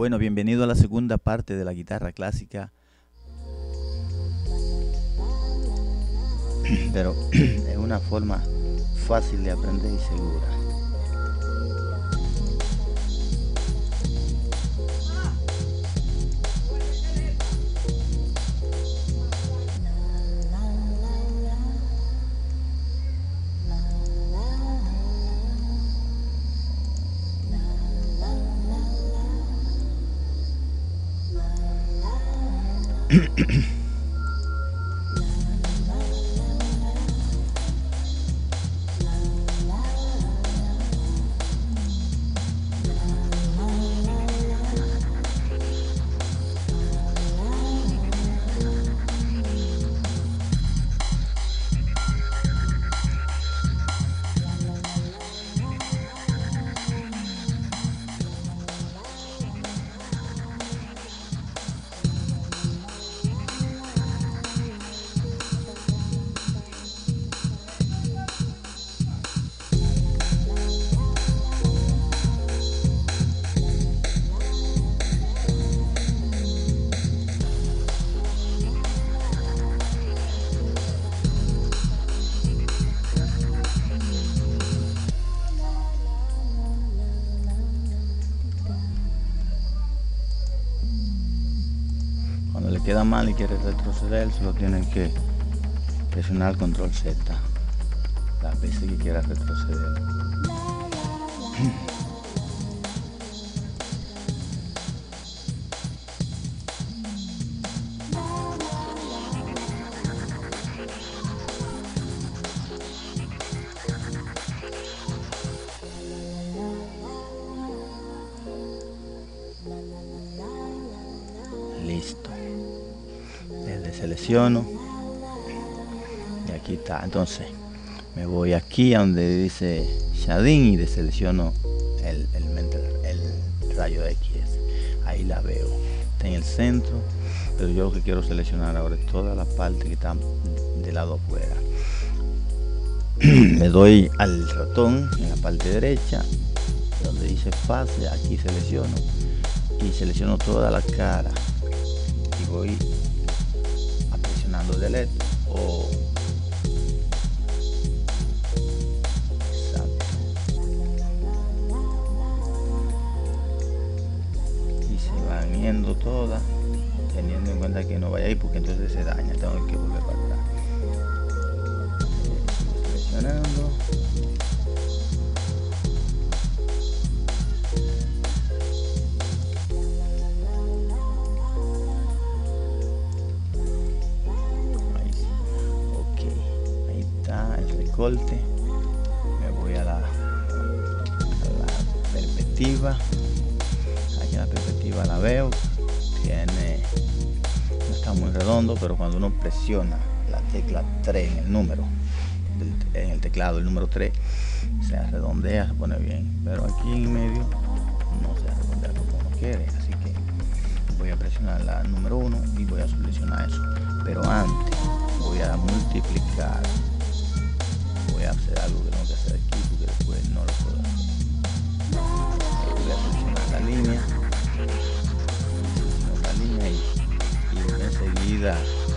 Bueno, bienvenido a la segunda parte de la guitarra clásica, pero es una forma fácil de aprender y segura. Cuando le queda mal y quiere retroceder, solo tienen que presionar control Z las veces que quiera retroceder. Listo. Le selecciono y aquí está. Entonces me voy aquí a donde dice Shading y deselecciono el rayo X. Ahí la veo, está en el centro, pero yo lo que quiero seleccionar ahora es toda la parte que está del lado afuera. Le doy al ratón en la parte derecha donde dice fase, aquí selecciono y selecciono toda la cara y voy presionando delete o exacto, y se van yendo todas, teniendo en cuenta que no vaya ahí porque entonces se daña, tengo que volver para atrás. Seleccionando. Corte, me voy a la perspectiva. Aquí en la perspectiva la veo, no está muy redondo, pero cuando uno presiona la tecla 3 en el número en el teclado, el número 3 se redondea, se pone bien, pero aquí en medio no se redondea como uno quiere, así que voy a presionar la número 1 y voy a seleccionar eso, pero antes voy a multiplicar. Voy a hacer algo que tengo que hacer aquí porque después no lo puedo hacer. Voy a seleccionar la línea y enseguida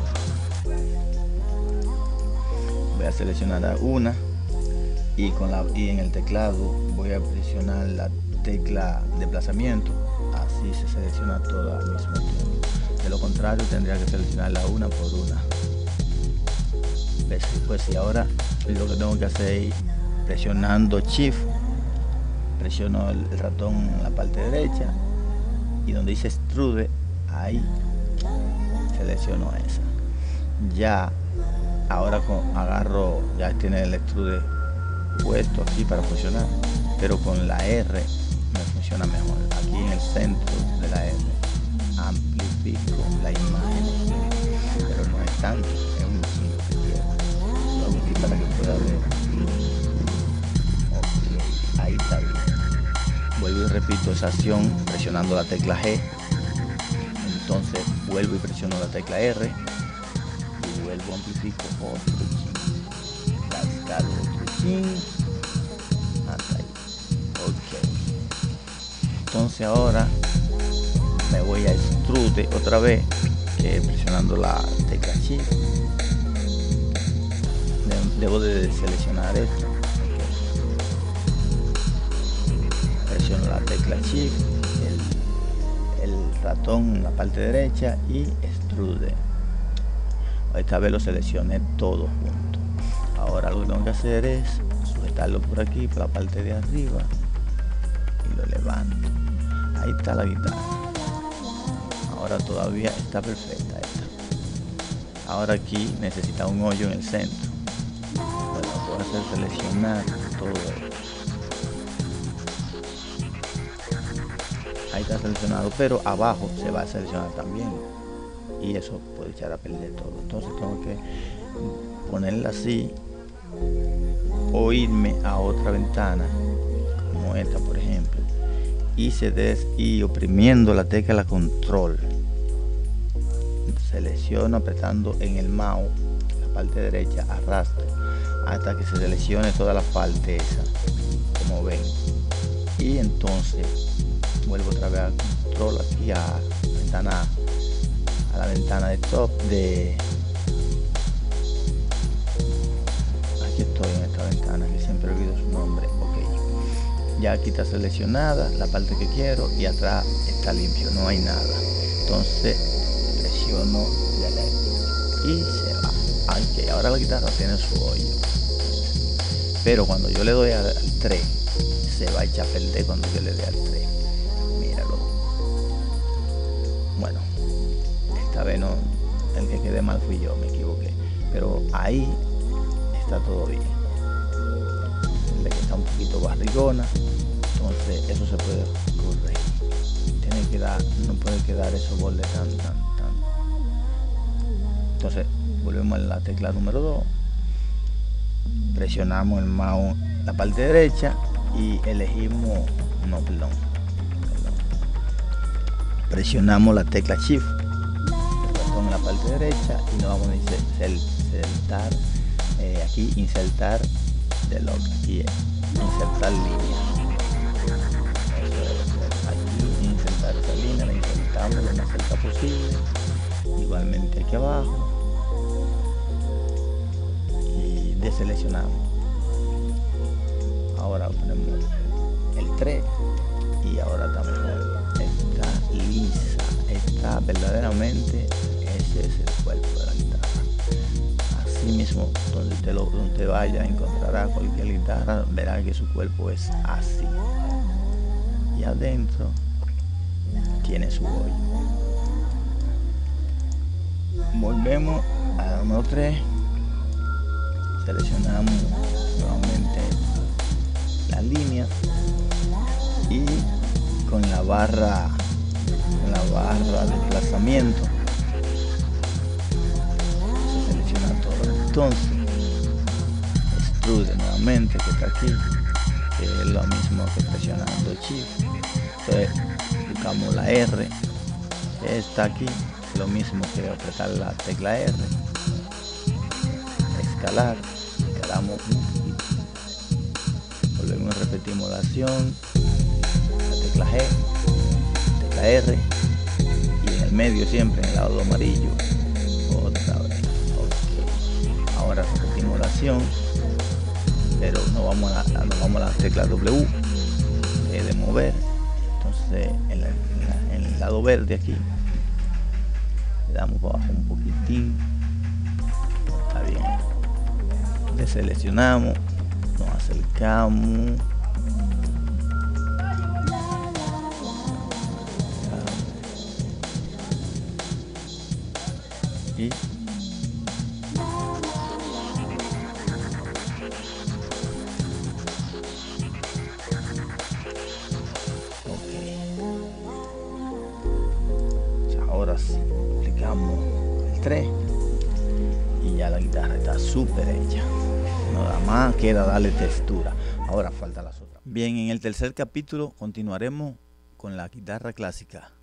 voy a seleccionar una y en el teclado voy a presionar la tecla desplazamiento, así se selecciona toda al mismo tiempo. De lo contrario tendría que seleccionarla una por una. Pues si ahora lo que tengo que hacer es presionando Shift, presiono el ratón en la parte derecha y donde dice extrude, ahí selecciono esa. Ya ahora agarro, ya tiene el extrude puesto aquí para funcionar, pero con la R me funciona mejor. Aquí en el centro de la R amplifico la imagen, pero no es tanto, es un chingo que quiero. Para que pueda ver. Okay, ahí está bien. Vuelvo y repito esa acción presionando la tecla G. Entonces vuelvo y presiono la tecla R y vuelvo, amplifico otro chin, cascado otro chin hasta ahí. Ok, entonces ahora me voy a extrude otra vez, presionando la tecla Shift. Debo de seleccionar esto. Presiono la tecla Shift, el ratón en la parte derecha y extrude. Esta vez lo seleccioné todo junto. Ahora lo que tengo que hacer es sujetarlo por aquí, por la parte de arriba, y lo levanto. Ahí está la guitarra. Ahora todavía está perfecta esta. Ahora aquí necesita un hoyo en el centro. Bueno, puedo hacer seleccionar todo esto. Ahí está seleccionado, pero abajo se va a seleccionar también, y eso puede echar a perder todo. Entonces tengo que ponerla así o irme a otra ventana como esta, por ejemplo, y oprimiendo la tecla control, selecciono apretando en el mouse la parte derecha, arrastro hasta que se seleccione toda la parte esa, como ven, y entonces vuelvo otra vez al control aquí a la ventana de top de aquí estoy en esta ventana que siempre olvido su nombre. Ok, ya aquí está seleccionada la parte que quiero y atrás está limpio, no hay nada. Entonces presiono y se va. Ok, ahora la guitarra tiene su hoyo, pero cuando yo le doy al 3 se va a echar a perder cuando yo le dé al 3. Míralo. Bueno, esta vez no, el que quedé mal fui yo, me equivoqué, pero ahí está todo bien. El que está un poquito barrigona, entonces eso se puede corregir. Tiene que dar, no puede quedar esos bordes tan. Entonces volvemos a la tecla número 2, presionamos el mouse la parte derecha y elegimos, presionamos la tecla Shift, en la parte derecha, y nos vamos a insertar aquí, insertar de lock, aquí insertar línea. Eso es, aquí insertar esa línea, la insertamos lo más cerca posible, igualmente aquí abajo, y deseleccionamos. Ahora ponemos el 3 y ahora está mejor, está lisa, está verdaderamente, ese es el cuerpo de la guitarra. Así mismo, donde vaya encontrará cualquier guitarra, verá que su cuerpo es así, y adentro tiene su hoyo. Volvemos a la número 3, seleccionamos nuevamente la línea y con la barra de desplazamiento se selecciona todo. Entonces extrude nuevamente, que está aquí, que es lo mismo que presionando Shift. Entonces buscamos la R, que está aquí, lo mismo que apretar la tecla R, escalamos un poquito, volvemos, repetimos la acción, la tecla G, tecla R, y en el medio siempre en el lado amarillo otra vez. Okay. Ahora repetimos la acción, pero nos vamos a la tecla W, de mover. Entonces en el lado verde aquí le damos para abajo un poquitín, está bien, deseleccionamos, nos acercamos, y ahora sí, aplicamos el 3 y ya la guitarra está súper hecha. Nada más queda darle textura. Ahora falta las otras. Bien, en el tercer capítulo continuaremos con la guitarra clásica.